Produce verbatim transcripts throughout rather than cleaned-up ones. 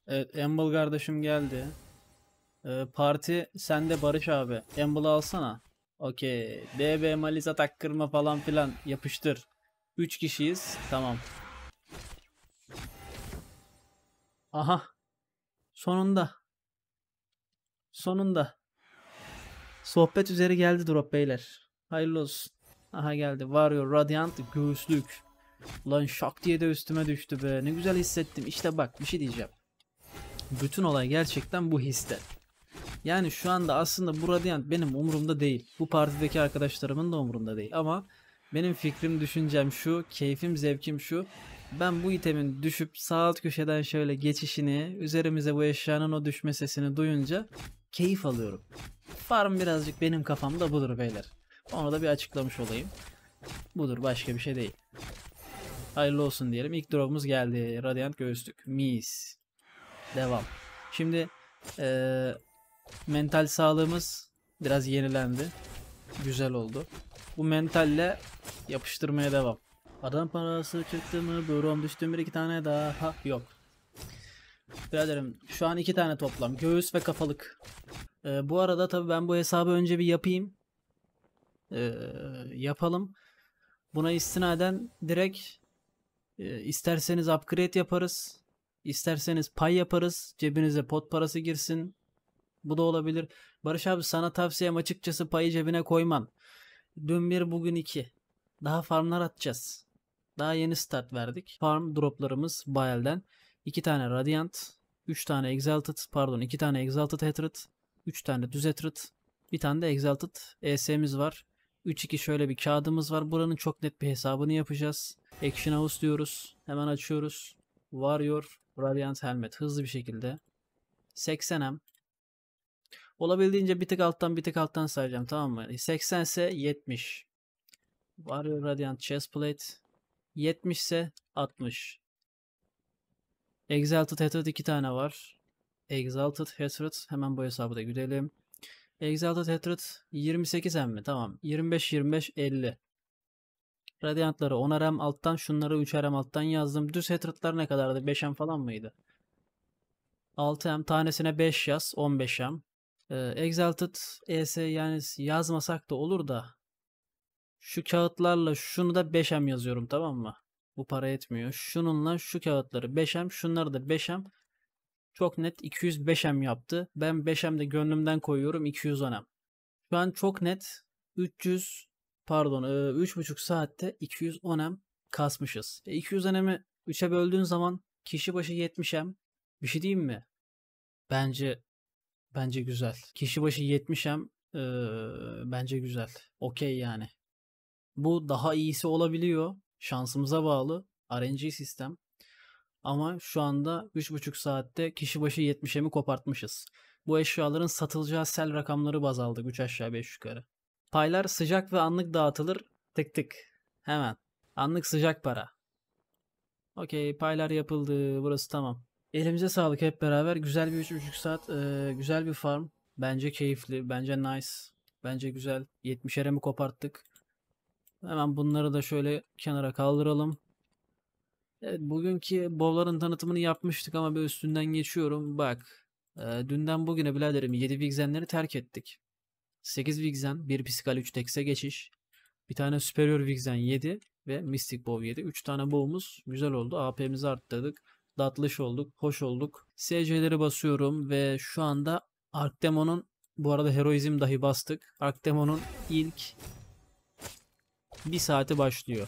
Evet, Embl kardeşim geldi. Ee, parti sende Barış abi. Emble'ı alsana. Okey. D B Malisa takkırma falan filan yapıştır. Üç kişiyiz. Tamam. Aha. Sonunda. Sonunda. Sohbet üzeri geldi drop beyler. Hayırlı olsun. Aha geldi. Warrior Radiant göğüslük. Lan şak diye de üstüme düştü be. Ne güzel hissettim. İşte bak bir şey diyeceğim. Bütün olay gerçekten bu histe. Yani şu anda aslında bu Radiant benim umurumda değil. Bu partideki arkadaşlarımın da umurumda değil. Ama benim fikrim, düşüncem şu, keyfim, zevkim şu. Ben bu itemin düşüp sağ alt köşeden şöyle geçişini, üzerimize bu eşyanın o düşme sesini duyunca keyif alıyorum. Farm birazcık benim kafamda budur beyler. Onu da bir açıklamış olayım. Budur, başka bir şey değil. Hayırlı olsun diyelim. İlk drop'umuz geldi. Radiant göğüslük. Mis. Devam. Şimdi eee mental sağlığımız biraz yenilendi. Güzel oldu. Bu mentalle yapıştırmaya devam. Adam parası çıktı mı? Böğrüm düştü mü? İki tane daha. Yok. Biraderim şu an iki tane toplam. Göğüs ve kafalık. Ee, bu arada tabii ben bu hesabı önce bir yapayım. Ee, yapalım. Buna istinaden direkt e, isterseniz upgrade yaparız. İsterseniz pay yaparız. Cebinize pot parası girsin. Bu da olabilir. Barış abi sana tavsiyem açıkçası payı cebine koyman. Dün bir bugün iki. Daha farmlar atacağız. Daha yeni start verdik. Farm droplarımız Bayel'den. iki tane Radiant. üç tane Exalted. Pardon iki tane Exalted Hatred. üç tane düz Hatred. Bir tane de Exalted E S'miz var. üç iki şöyle bir kağıdımız var. Buranın çok net bir hesabını yapacağız. Action House diyoruz. Hemen açıyoruz. Warrior Radiant Helmet. Hızlı bir şekilde. seksen M. Olabildiğince bir tık alttan bir tık alttan sayacağım, tamam mı? seksen ise yetmiş. Warrior Radiant Chestplate. yetmiş ise altmış. Exalted Hatred iki tane var. Exalted Hatred. Hemen bu hesabı da gidelim. Exalted Hatred yirmi sekiz M mi? Tamam. yirmi beş yirmi beş elli. Radiant'ları onar M alttan, şunları üçer M alttan yazdım. Düz Hatred'lar ne kadardı? beş M falan mıydı? altı M tanesine beş yaz. on beş M. Ee, Exalted E S yani yazmasak da olur da şu kağıtlarla şunu da beş M yazıyorum, tamam mı? Bu para etmiyor. Şununla şu kağıtları beş M, şunları da beş M. Çok net iki yüz beş M yaptı. Ben beş M'de gönlümden koyuyorum, iki yüz on M. Şu an çok net üç yüz pardon üç buçuk saatte iki yüz on M kasmışız. E iki yüz on M'i üçe böldüğün zaman kişi başı yetmiş M. Bir şey diyeyim mi? Bence bence güzel. Kişi başı yetmiş M ee, bence güzel. Okey yani. Bu daha iyisi olabiliyor. Şansımıza bağlı. R N G sistem. Ama şu anda üç buçuk saatte kişi başı yetmişe mi kopartmışız. Bu eşyaların satılacağı sell rakamları baz aldık. üç aşağı beş yukarı. Paylar sıcak ve anlık dağıtılır. Tık tık. Hemen. Anlık sıcak para. Okey, paylar yapıldı. Burası tamam. Elimize sağlık hep beraber. Güzel bir üç buçuk saat. E, güzel bir farm. Bence keyifli. Bence nice. Bence güzel. yetmişere mi koparttık? Hemen bunları da şöyle kenara kaldıralım. Evet, bugünkü bowların tanıtımını yapmıştık ama bir üstünden geçiyorum. Bak, e, dünden bugüne biraderim yedi Vixen'leri terk ettik. sekiz Vixen, bir Physical, üç Dex'e geçiş. Bir tane Superior Vixen yedi ve Mystic Bow yedi. üç tane bow'umuz güzel oldu. A P'mizi arttırdık. Datlış olduk, hoş olduk. S C'leri basıyorum ve şu anda Arcdemon'un, bu arada Heroizm dahi bastık. Arcdemon'un ilk bir saati başlıyor.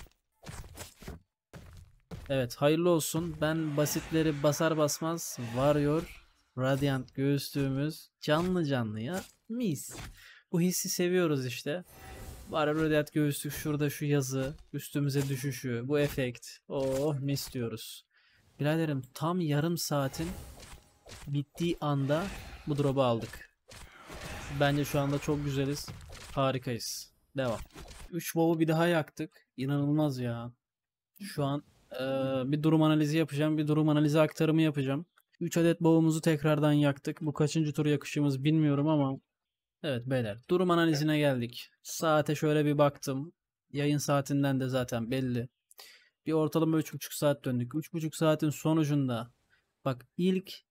Evet, hayırlı olsun. Ben basitleri basar basmaz varıyor. Radiant göğüslüğümüz canlı canlı ya. Mis. Bu hissi seviyoruz işte. Var Radiant göğüslük, şurada şu yazı, üstümüze düşüşü, bu efekt. Oh mis diyoruz. Biraderim tam yarım saatin bittiği anda bu drop'u aldık. Bence şu anda çok güzeliz. Harikayız. Devam. üç wow'u bir daha yaktık. İnanılmaz ya. Şu an ee, bir durum analizi yapacağım. Bir durum analizi aktarımı yapacağım. üç adet boğumuzu tekrardan yaktık. Bu kaçıncı tur yakışımız bilmiyorum ama evet beyler, durum analizine geldik. Saate şöyle bir baktım. Yayın saatinden de zaten belli. Bir ortalama üç buçuk saat döndük. üç buçuk saatin sonucunda bak ilk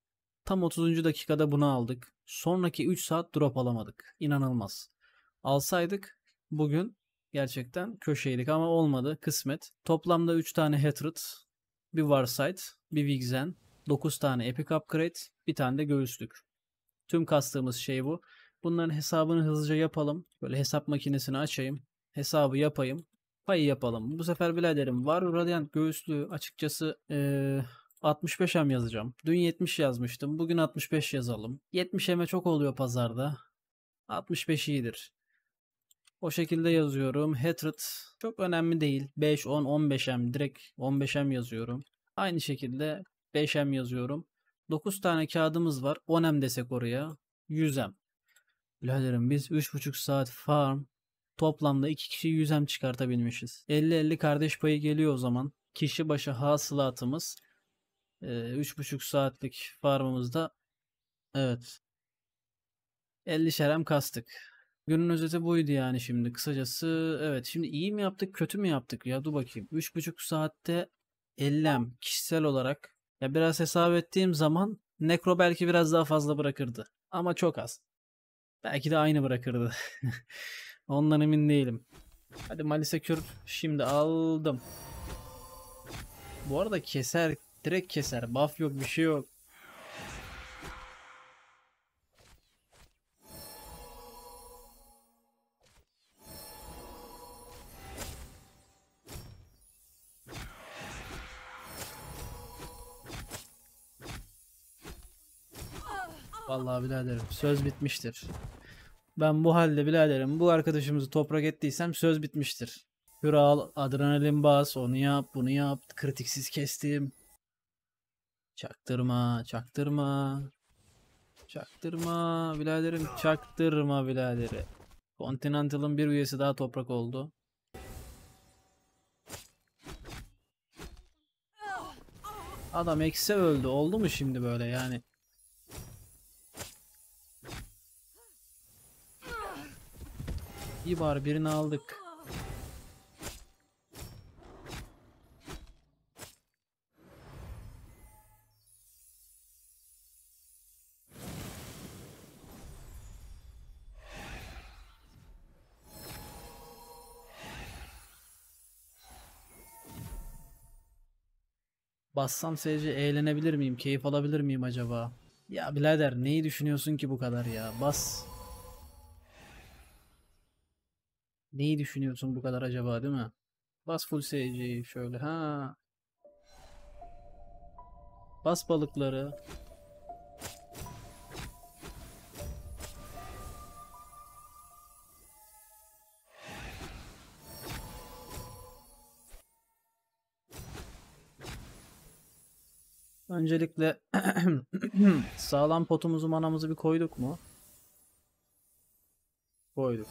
Tam otuzuncu dakikada bunu aldık. Sonraki üç saat drop alamadık. İnanılmaz. Alsaydık bugün gerçekten köşeydik ama olmadı. Kısmet. Toplamda üç tane Hatred, bir Warsight, bir Vixen, dokuz tane Epic Upgrade, bir tane de göğüslük. Tüm kastığımız şey bu. Bunların hesabını hızlıca yapalım. Böyle hesap makinesini açayım. Hesabı yapayım. Payı yapalım. Bu sefer biraderim var Radiant göğüslü açıkçası ee, altmış beş em yazacağım. Dün yetmiş yazmıştım. Bugün altmış beş yazalım. yetmiş eme çok oluyor pazarda. altmış beş iyidir. O şekilde yazıyorum. Hatred çok önemli değil. beş, on, on beş em. Direkt on beş em yazıyorum. Aynı şekilde beş em yazıyorum. dokuz tane kağıdımız var. on em desek oraya. yüz em. Biraderim biz üç buçuk saat farm. Toplamda iki kişi yüz em çıkartabilmişiz. elli elli kardeş payı geliyor o zaman. Kişi başı hasılatımız e, üç buçuk saatlik farmımızda, evet, elli şerem kastık. Günün özeti buydu yani şimdi kısacası. Evet, şimdi iyi mi yaptık kötü mü yaptık ya, dur bakayım. üç buçuk saatte elli em kişisel olarak. Ya biraz hesap ettiğim zaman Necro belki biraz daha fazla bırakırdı. Ama çok az. Belki de aynı bırakırdı. Ondan emin değilim. Hadi Malisekür şimdi aldım. Bu arada keser. Direkt keser. Buff yok, bir şey yok. Vallahi biraderim söz bitmiştir. Ben bu halde biraderim bu arkadaşımızı toprak ettiysem söz bitmiştir. Kral, adrenalin bas, onu yap, bunu yap. Kritiksiz kestim. Çaktırma, çaktırma. Çaktırma biraderim, çaktırma biraderi. Continental'ın bir üyesi daha toprak oldu. Adam ekse öldü. Oldu mu şimdi böyle yani? İyi bari birini aldık. Bassam sadece eğlenebilir miyim? Keyif alabilir miyim acaba? Ya birader neyi düşünüyorsun ki bu kadar ya? Bas. Neyi düşünüyorsun bu kadar acaba, değil mi? Bas full S C'yi şöyle. Ha. Bas balıkları. Öncelikle sağlam potumuzu manamızı bir koyduk mu? Koyduk.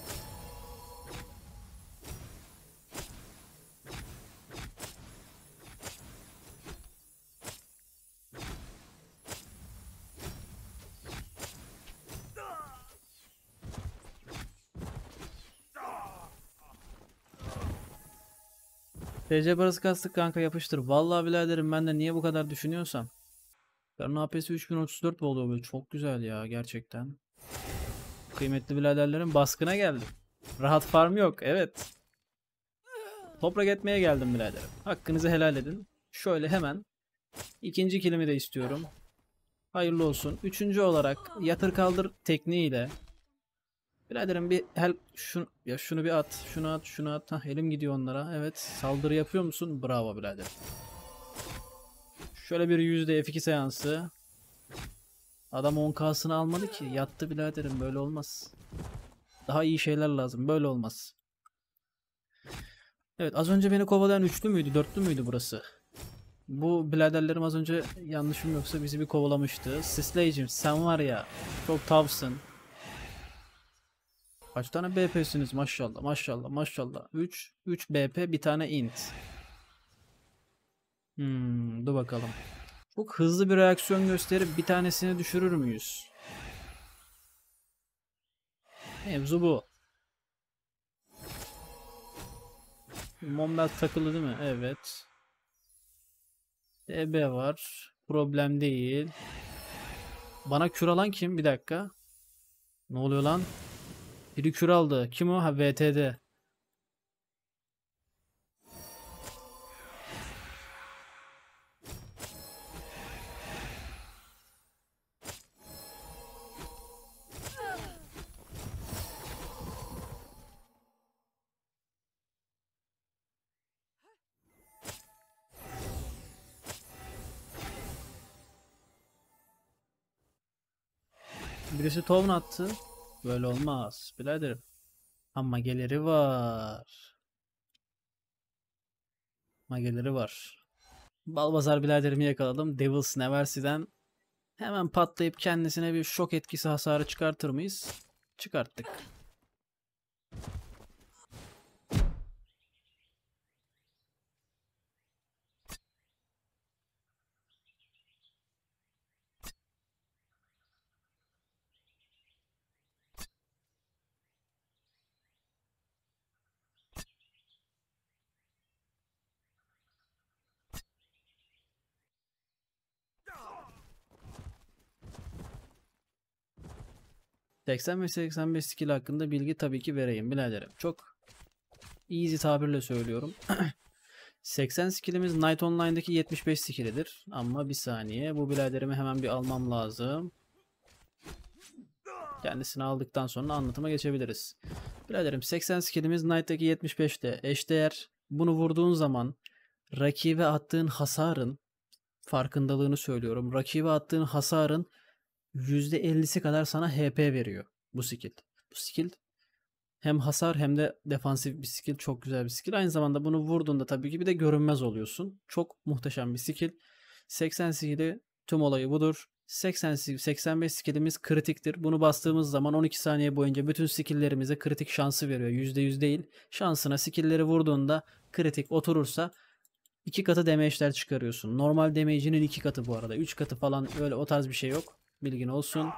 T C parası kastık kanka, yapıştır. Vallahi biraderim ben de niye bu kadar düşünüyorsam. Karın A P'si üç bin otuz dört oluyor böyle. Çok güzel ya gerçekten. Kıymetli biraderlerim baskına geldim. Rahat farm yok, evet. Toprak etmeye geldim biraderim. Hakkınızı helal edin. Şöyle hemen ikinci kilimi de istiyorum. Hayırlı olsun. Üçüncü olarak yatır kaldır tekniğiyle. Biraderim bir hel şun ya şunu bir at, şunu at, şunu at. Hah, elim gidiyor onlara. Evet, saldırı yapıyor musun? Bravo birader. Şöyle bir yüzde F iki seansı. Adam on K'sını almadı ki. Yattı biraderim, böyle olmaz. Daha iyi şeyler lazım. Böyle olmaz. Evet, az önce beni kovalayan üçlü müydü, dörtlü müydü burası? Bu biraderlerim az önce yanlışım yoksa bizi bir kovalamıştı. Sisleyicim sen var ya çok tavsın. Kaç tane B P'siniz maşallah maşallah maşallah. üç üç B P, bir tane int. Hmm, dur bakalım. Çok hızlı bir reaksiyon gösterip bir tanesini düşürür müyüz? Mevzu bu. Mombelt takılı değil mi? Evet. D B var. Problem değil. Bana kür alan kim? Bir dakika. Ne oluyor lan? Biri kür aldı. Kim o? Ha, V T D. Birisi tohum attı. Böyle olmaz. Biraderim. Ama mageleri var. Mageleri var. Balbazar biraderimi yakaladım. Devil's Neversi'den hemen patlayıp kendisine bir şok etkisi hasarı çıkartır mıyız? Çıkarttık. seksen ve seksen beş skill hakkında bilgi tabii ki vereyim biraderim. Çok easy tabirle söylüyorum. seksen skillimiz Night Online'daki yetmiş beş skillidir. Ama bir saniye. Bu biraderimi hemen bir almam lazım. Kendisini aldıktan sonra anlatıma geçebiliriz. Biraderim seksen skillimiz Knight'taki yetmiş beşte eşdeğer. Bunu vurduğun zaman rakibe attığın hasarın farkındalığını söylüyorum. Rakibe attığın hasarın yüzde ellisi kadar sana H P veriyor bu skill. Bu skill hem hasar hem de defansif bir skill. Çok güzel bir skill. Aynı zamanda bunu vurduğunda tabii ki bir de görünmez oluyorsun. Çok muhteşem bir skill. seksen skill'i tüm olayı budur. seksen, seksen beş skillimiz kritiktir. Bunu bastığımız zaman on iki saniye boyunca bütün skill'lerimize kritik şansı veriyor. yüzde yüz değil. Şansına skill'leri vurduğunda kritik oturursa iki katı damage'ler çıkarıyorsun. Normal damage'inin iki katı bu arada. üç katı falan öyle o tarz bir şey yok. Bilgin olsun.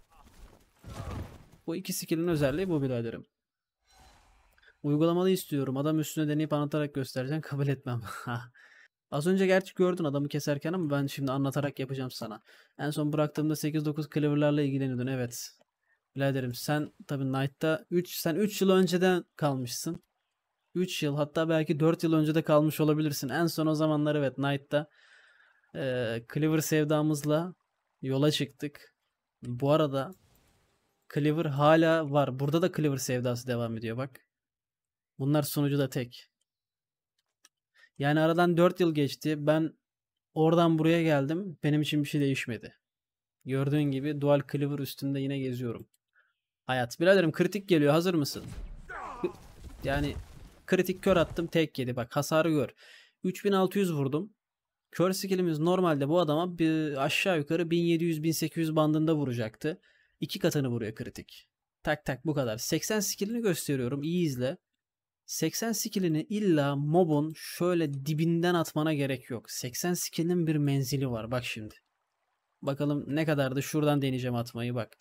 Bu iki skill'in özelliği bu biraderim. Uygulamalı istiyorum. Adam üstüne deneyip anlatarak göstereceğim. Kabul etmem. Az önce gerçi gördün adamı keserken ama ben şimdi anlatarak yapacağım sana. En son bıraktığımda sekiz dokuz cleaver'larla ilgileniyordun. Evet. Biraderim sen tabii Knight'ta üç sen üç yıl önceden kalmışsın. üç yıl hatta belki dört yıl önce de kalmış olabilirsin. En son o zamanlar evet Knight'ta e, Cleaver sevdamızla yola çıktık. Bu arada Cleaver hala var. Burada da Cleaver sevdası devam ediyor bak. Bunlar sunucu da tek. Yani aradan dört yıl geçti. Ben oradan buraya geldim. Benim için bir şey değişmedi. Gördüğün gibi Dual Cleaver üstünde yine geziyorum. Hayat. Biraderim kritik geliyor. Hazır mısın? Yani kritik kör attım. Tek yedi. Bak hasarı gör. üç bin altı yüz vurdum. Kör skillimiz normalde bu adama bir aşağı yukarı bin yedi yüz bin sekiz yüz bandında vuracaktı. İki katını vuruyor kritik. Tak tak bu kadar. seksen skillini gösteriyorum. İyi izle. seksen skillini illa mobun şöyle dibinden atmana gerek yok. seksen skillinin bir menzili var. Bak şimdi. Bakalım ne kadardı. Şuradan deneyeceğim atmayı bak.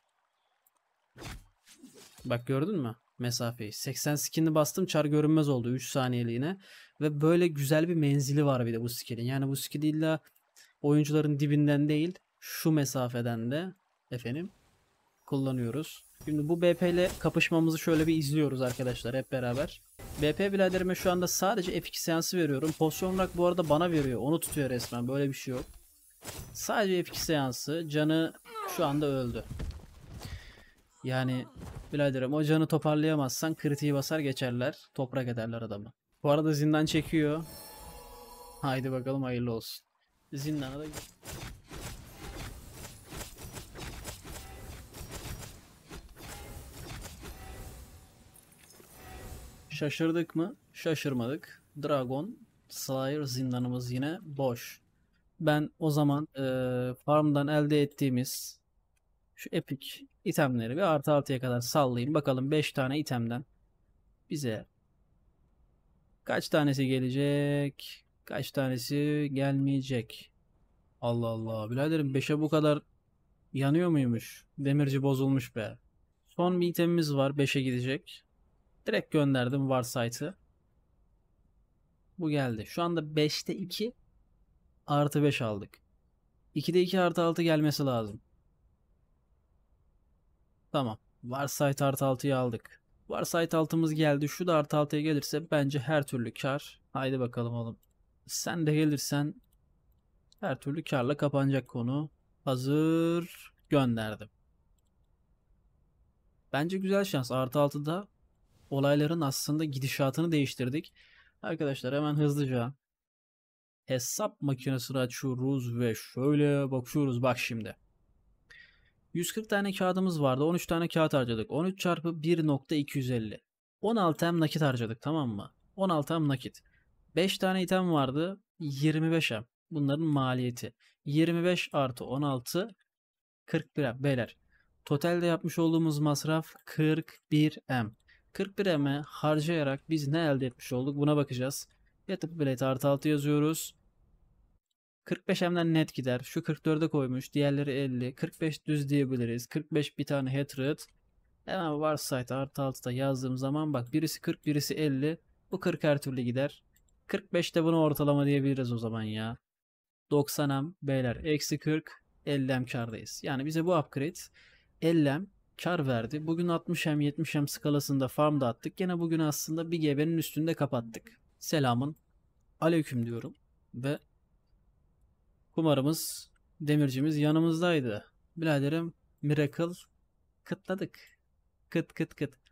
Bak gördün mü? Mesafeyi. seksen skillini bastım. Çar görünmez oldu üç saniyeliğine. Ve böyle güzel bir menzili var bir de bu skillin. Yani bu skill illa oyuncuların dibinden değil. Şu mesafeden de efendim kullanıyoruz. Şimdi bu B P ile kapışmamızı şöyle bir izliyoruz arkadaşlar hep beraber. B P biraderime şu anda sadece F iki seansı veriyorum. Pozisyon olarak bu arada bana veriyor. Onu tutuyor resmen. Böyle bir şey yok. Sadece F iki seansı. Canı şu anda öldü. Yani biraderim o canı toparlayamazsan kritiği basar geçerler. Toprak ederler adamı. Bu arada zindan çekiyor. Haydi bakalım hayırlı olsun. Zindana da şaşırdık mı? Şaşırmadık. Dragon Slayer zindanımız yine boş. Ben o zaman e, farmdan elde ettiğimiz şu epic itemleri bir artı altıya kadar sallayayım. Bakalım beş tane itemden bize kaç tanesi gelecek? Kaç tanesi gelmeyecek? Allah Allah. Biraderim beşe bu kadar yanıyor muymuş? Demirci bozulmuş be. Son bir itemimiz var. beşe gidecek. Direkt gönderdim Warsight'ı. Bu geldi. Şu anda beşte iki artı beş aldık. ikide iki artı altı gelmesi lazım. Tamam. Varsayt artı altıyı aldık. Varsayt altımız geldi. Şu da artı altıya gelirse bence her türlü kar. Haydi bakalım oğlum. Sen de gelirsen her türlü karla kapanacak konu. Hazır. Gönderdim. Bence güzel şans. Artı altıda olayların aslında gidişatını değiştirdik. Arkadaşlar hemen hızlıca hesap makinesini açıyoruz ve şöyle bakıyoruz. Bak şimdi. yüz kırk tane kağıdımız vardı. on üç tane kağıt harcadık. on üç çarpı bir nokta iki yüz elli. on altı em nakit harcadık, tamam mı? on altı em nakit. beş tane item vardı. yirmi beş em. Bunların maliyeti. yirmi beş artı on altı kırk bir em. Beyler. Totalde yapmış olduğumuz masraf kırk bir em. kırk bir em'e harcayarak biz ne elde etmiş olduk buna bakacağız. Yatıp bilet artı altı yazıyoruz. kırk beş em'den net gider. Şu kırk dörde koymuş. Diğerleri elli. kırk beş düz diyebiliriz. kırk beş bir tane hatred. Hemen varsayt artı altıda yazdığım zaman bak birisi kırk birisi elli. Bu kırk her türlü gider. kırk beşte bunu ortalama diyebiliriz o zaman ya. doksan em beyler. Eksi kırk. elli em kardayız. Yani bize bu upgrade elli em kar verdi. Bugün altmış em yetmiş em skalasında farm dağıttık. Gene bugün aslında bir G B'nin üstünde kapattık. Selamın aleyküm diyorum. Ve kumarımız, demircimiz yanımızdaydı. Biraderim, Miracle kıtladık. Kıt kıt kıt.